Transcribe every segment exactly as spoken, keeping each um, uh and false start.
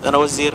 أنا وزير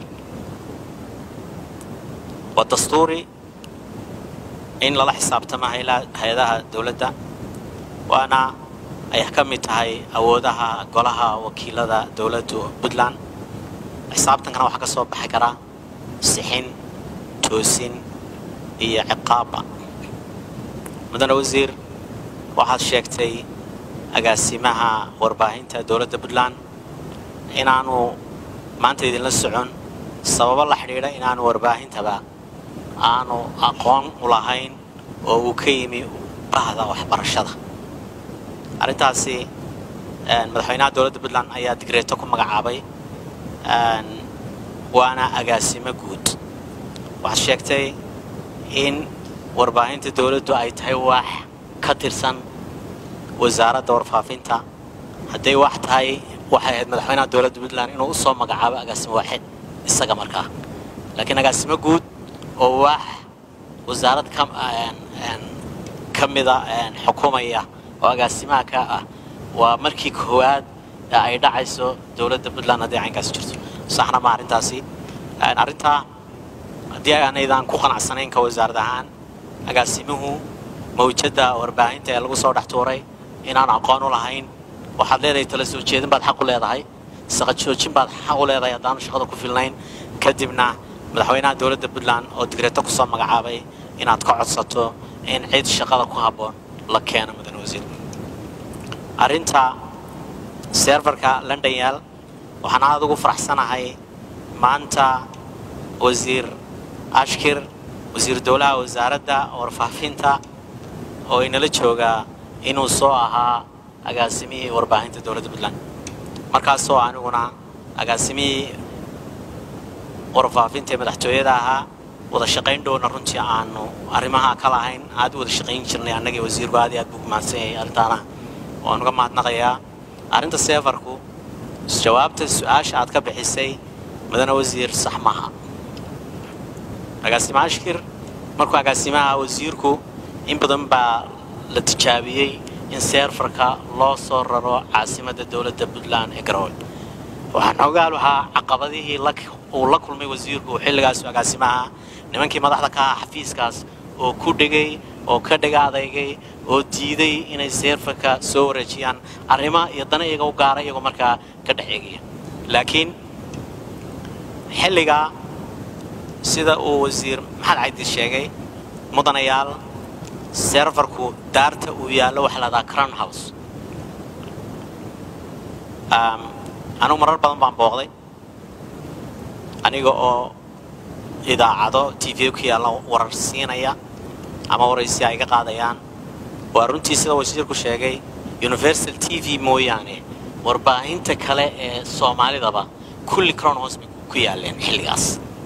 والدستوري إن لا حساب تما إلى هذا دولة وأنا أيحكم تهاي أودها قلها وكيل هذا دولة بدلان حساب تنكنا وحكي صوب حكرا سحين توسين هي عقابة مدن وزير واحد شيكتي أقاسمها ورباهين تا دولة بدلان إن أنو ما أنت يدين للسعون سبب الله حريرة إن أنو ورباهين تبا أنو أقوان ملاهين ووكيمي بهذا وحبر الشدة أرنتاسي مدحوينات دولة بدلان أيا دقريتكم مقعابي وأنا أقاسمه جود واحد شيكتي إن ورباهين تا دولة دو أي تهي واح كترسان وزارة دور فافينتا هدي واحد هاي waxay madaxweynaha dawladda Puntland inuu soo magacaabo agaasimo waaxid isaga markaa laakiin agaasimo guud oo wax wasaaradda kam aan kamida aan xukuumaya oo agaasimaha ka ah waa markii koowaad ay dhacayso dawladda Puntland hadii aynkaas jirto saxna ma arintaasi aan arinta hadii aanaydan ku qanacsanayn ka wasaaradda ahaan agaasimuhu mawjada warbaahinta ee lagu soo dhaxtuuray inaan aqoon u lahayn waxaad leedahay tala soo jeedin baad xaq u leedahay saqad joojin baad xaq u leedahay hadaan shaqada ku filnayn kadibna madaxweynaha dawladda Puntland oo digreeto ku soo magacaabay inaad ka codsato in cid shaqada ku haboon la keeno mudan wasiir arinta serverka London yaal waxaan aad ugu faraxsanahay maanta wasiir ashkir wasiir dawlaha wasaaradda warfaafinta oo inala jooga inuu soo ahaa agaasimihi warbaahinta dawladda Puntland markaas oo aniguna agaasimihi warfaafinta madaxtooyada ahaa wada shaqayn doona runtii aanu arrimaha kala ahayn aad wada shaqayn jirnay annaga wasiir baadi aad buu maansay arintana oo anuga maadnaqaya arinta serverku jawaabta su'aasha aad ka bixisay madana wasiir saxmaha agaasima ashkir markuu agaasimaha wasiirku in badan baa la tijaabiyay in serverka loo soo raro caasimada dawladda Puntland ee Garowe waxaan ogaal waxa caqabadihii uu la kulmay wasiirku xilligaas agaasimaha nimankii madaxda ka xafiiskaas oo ku dhigay oo ka dhigaaday oo diiday inay serverka soo wareejiyaan arrimaha iyo dana iyaga u gaaray iyaga markaa ka dhaxeegay laakiin xilliga sida uu wasiir maxad caydi sheegay mudanayaal serverku daarta uu yaalo wax la Crown House um anu marar badan baan booqday aniga oo idaacado T V ku yaalo warar siinaya ama waraysi ay ka qaadayaan waa runtii sida wasiirku sheegay Universal T V mooyaane warbaahinta kale ee Soomaalidaba kulli Crown House ku yaaleen xilligaas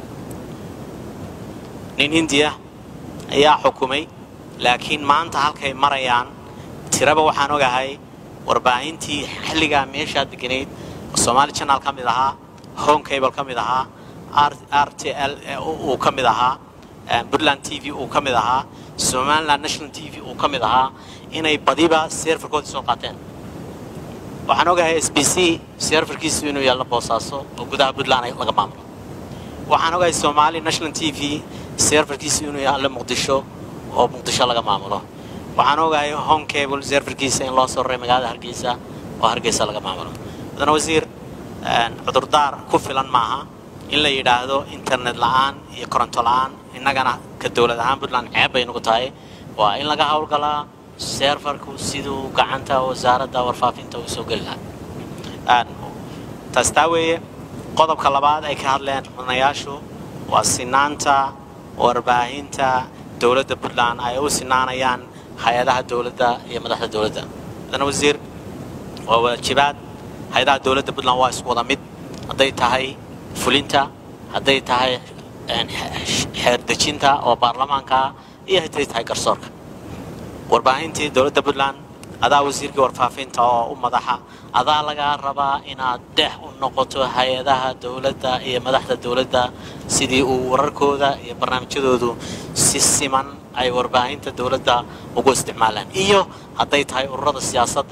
nin India ayaa xukumay laakiin maanta halkay marayaan tiraba waxaan ogahay warbaahintii xilliga meesha deganayd Somali Channel kamid ahaa Home Cable kamid ahaa R T L oo kamid ahaa Puntland T V oo kamid ahaa Somaliland National T V oo kamid ahaa inay badiba serverkooda soo qaateen waxaan ogahay S B C serverkiisu inuu yaalo Boosaaso oo gudaha Puntland ay laga maamulo waxaan ogahay Somali National T V serverkiisu inuu yaalo Muqdisho oo Muqdisho laga maamulo waxaan ogahay Home Cable serverkiisa in loo soo reey magaalada Hargeysa oo Hargeysa laga maamulo dadana wasiir aan cudurdaar ku filan maaha in la yiraahdo internet la'aan iyo koronto la'aan inagana ka dawlad ahaan Puntland ceeb ay nagu tahay waa in laga hawlgalaa serverku sidoo gacanta wasaaradda warfaafinta uu soo galaa aan tastaaweeye qodobka labaad ay ka hadleen mudanayaashu waa sinaanta warbaahinta dawladda Puntland ay u sinaanayaan hay'adaha dawladda iyo madaxda dawladda dadana wasiir waa waajibaad hay'adaha dawladda Puntland waa isku wada mid haday tahay fulinta haday tahay xeer dejinta oo baarlamaanka iyo haday tahay garsoorka warbaahintii dawladda Puntland adaa wasiirka warfaafinta oo u madaxa adaa laga rabaa inaad dex u noqoto hay'adaha dawladda iyo madaxda dawladda sidii uu wararkooda iyo barnaamijyadoodu si siman ay warbaahinta dawladda ugu isticmaalaan iyo haday tahay ururada siyaasadda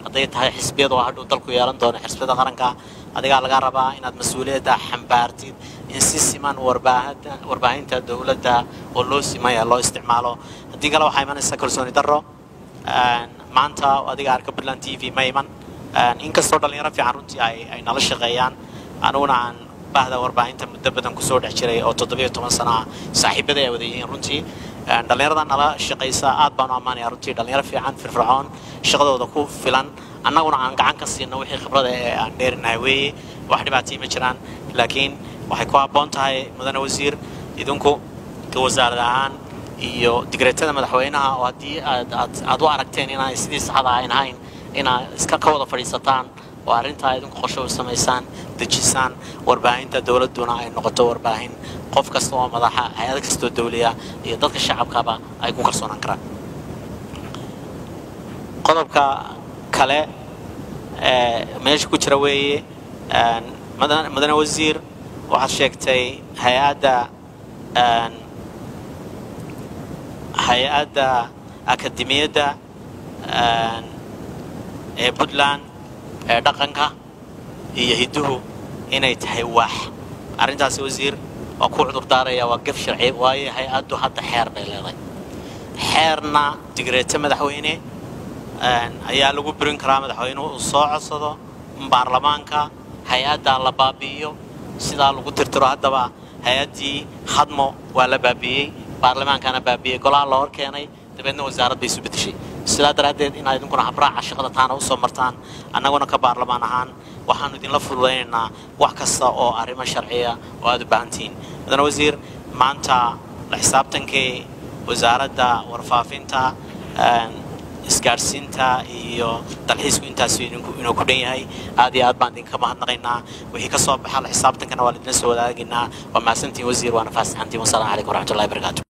hadday tahay xisbiyada oo hadhow dalku yeelan doono xisbiyada qaranka adigaa laga rabaa inaad mas-uuliyadda xambaartid in si siman warbaahinta dowladda oo loo simaya loo isticmaalo haddii kale waxaa imanaysa kalsooni darro maanta adiga arka Puntland T V ma iman inkastoo dhalinyaro fiican runtii ay ay nala shaqeeyaan anuguna aan bahda warbaahinta muddo badan kusoo dhex jiray oo toddoba iyo toban sano saaxiibada ay wada yihiin runtii dhalinyarada nala shaqeysa aad baan u ammaanayaa runtii dhalinyaro fiican firfircoon shaqadooda ku filan annaguna aan gacan ka siino wixii khibrada ee aan dheerinahay weeye wax dhibaatii ma jiraan laakiin waxay ku habboon tahay mudane wasiir idinku ka wasaarad ahaan iyo digreetada madaxweynaha oo haddii aad aad u aragteen inaan sidii saxda ahayn inaad iska ka wada fadhiisataan oo arrintaa idinku qorshe u samaysaan dejisaan warbaahinta dowladduna ay noqoto warbaahin qof kasta oo madaxa hay'ad kasta oo dawliya iyo dadka shacabkaba ay ku kalsoonaan karaan qodobka kale ee meesha ku jira weeye madana wasiir waxaad sheegtay hay'adda hay'adda akademiyadda ee Puntland ee dhaqanka iyo hiduhu inay tahay wax arrintaas wasiir oo ku cudur daaraya waa gaf sharci waaye hay'addu hadda xeer bay leedahay xeerna digreeta madaxweyne ayaa lagu burin karaa madaxweynuhu uu soo codsado baarlamaanka hay'adda la baabi'iyo sidaa lagu tirtiro haddaba hay'addii hadmo waa la baabi'iyey baarlamaankana baabi'iyey golaha loo keenay dabeedna wasaarad bay isu bedeshay sidaa daraaddeed inaad idinkuna habraaca shaqada taana u soo martaan annaguna ka baarlamaan ahaan waxaanu idinla fududaynaynaa wax kasta oo arrimo sharciya oo aad u baahantihiin mudane wasiir maanta la xisaabtankii wasaaradda warfaafinta isgaarsiinta iyo dalxiisku intaas inuu ku dhan yahay aad iyo aad baan idinka mahadnaqaynaa wixii ka soo baxa la xisaabtankana waa la idin soo wadaagaynaa waa mahadsantihiin wasiir waana fasaxantiin wasalaamu calaykum waraxmatullahi wabarakaatu